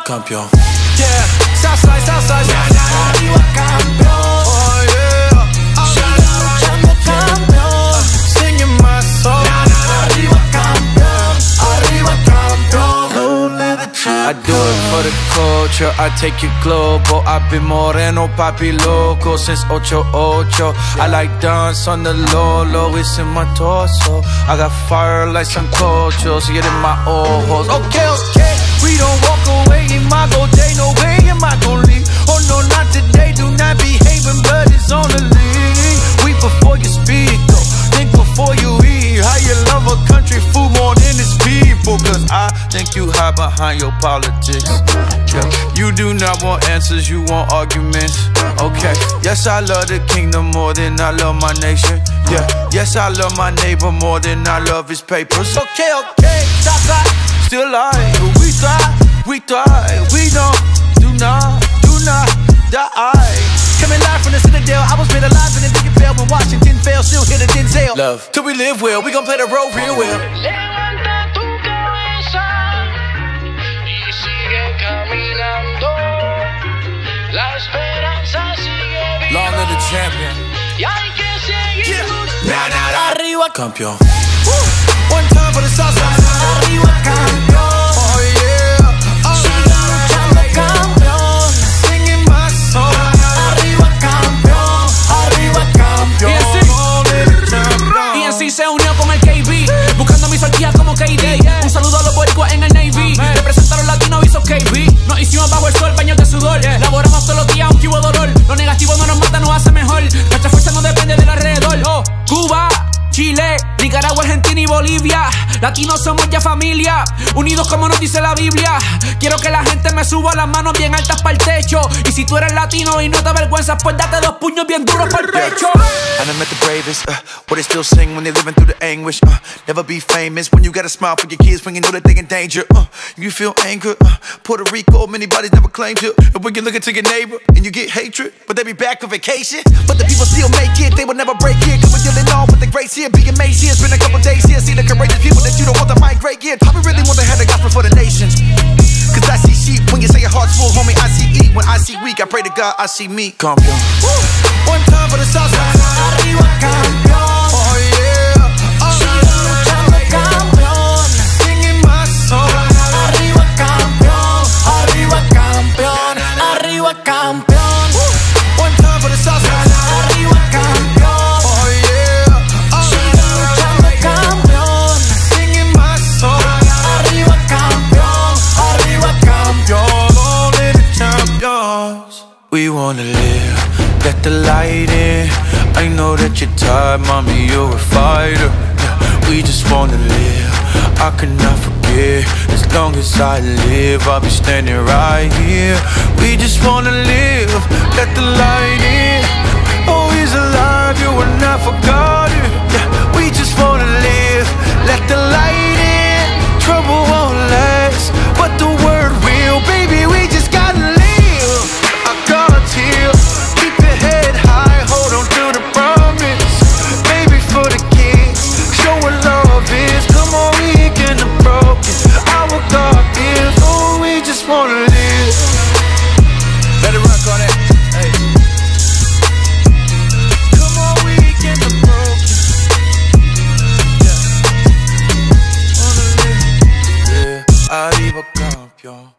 campeón. Yeah, Southside, Southside, arriba campeón. Oh yeah, sigue luchando campeón. Singing my song. Arriba campeón, arriba campeón. I do it for the culture, I take it global. I've been moreno, papi loco since 8-8. I like dance on the low, it's in my torso. I got fire like sancocho, see it in my ojos. Okay, okay, we don't walk away in my go day, no way am I gon' leave. Oh no, not today, do not behave when blood is on the lead. Weep before you speak, though, think before you eat. How you love a country food more than its people? Cause I think you hide behind your politics. Yeah. You do not want answers, you want arguments. Okay, yes I love the kingdom more than I love my nation. Yeah, yes I love my neighbor more than I love his papers. Okay, okay, Southside, still alive, but we thrive, we don't, do not die. Coming live from the Citadel, I was made alive in the big fail. When Washington fell, still hit a Denzel. Love, till we live well, we gon' play the role real well. Levanta tu cabeza y sigue caminando. La esperanza sigue viva. Long live the champion. Y hay que seguir luchando. Arriba Campeón. One time for the Southside. Arriba campeón. Oh yeah. Sigue luchando campeón. Singing my song. Arriba campeón. Arriba campeón. ENC se unió con el KB, buscando mi sortija como KD. Un saludo a los boricuas en el Navy. Representaron latinos, hizo KB. Nos hicimos bajo el sol, baños de sudor. Laboramos todos los días aunque hubo dolor. Lo negativo no nos mata, nos hace mejor. Nuestra fuerza no depende del alrededor. Oh, Cuba, Chile, Nicaragua, Argentina y Bolivia. Latinos somos ya familia, unidos como nos dice la Biblia. Quiero que la gente me suba las manos bien altas para el techo. Y si tú eres latino y no te avergüenzas, pues date 2 puños bien duros para el pecho. I done met the bravest, but they still sing when they living through the anguish. Never be famous when you gotta smile for your kids when you know that they in danger. You feel anger, Puerto Rico, many bodies never claimed you. And when you look into your neighbor and you get hatred, but they be back for vacation. But the people still make it, they will never break it. Cause we're dealing on with the grace here, being amazed here. It's been a couple days here, see the courageous people that you don't want to migrate here. Probably really want to have the gospel for the nations. Cause I see sheep when you say your heart's full, homie, I see eat. When I see weak, I pray to God, I see me. Campeón. One time for the Southside. Arriba campeón. Oh yeah. Sigue luchando campeón. Singing my song. Arriba campeón. Arriba campeón. Arriba campeón. One time for the Southside. Arriba campeón. Oh yeah. Sigue luchando campeón. Singing my song. Arriba campeón. Arriba campeón. Only the champions. We wanna live, let the light in. I know that you're tired, mommy, you're a fighter. Yeah, we just wanna live, I cannot forget. As long as I live, I'll be standing right here. We just wanna live, let the light in. Oh, he's alive, you were not forgotten. Yeah, we just wanna live, let the light in. Trouble won't last, but the word will. Baby, we just gotta live. God's here, keep your head high, hold on to the promise. Baby, for the kids, show what love is. Come on, we can the broken. Our God is, oh, we just wanna live. Let it rock on it. Hey. Come on, we can the broken. Yeah. Wanna live. Yeah. Arriba campeón.